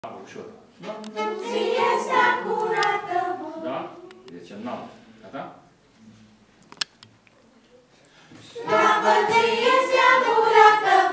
Ușor. Da? Ție este curată. Da? Deci înalt. Gata? Slavă ție este curată.